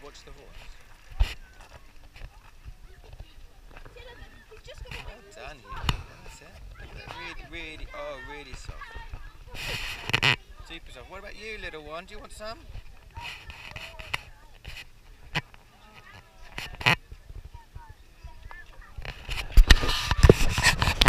watch the horse. Well done, you. That's it. Really, really, oh, really soft. Super soft. What about you, little one? Do you want some?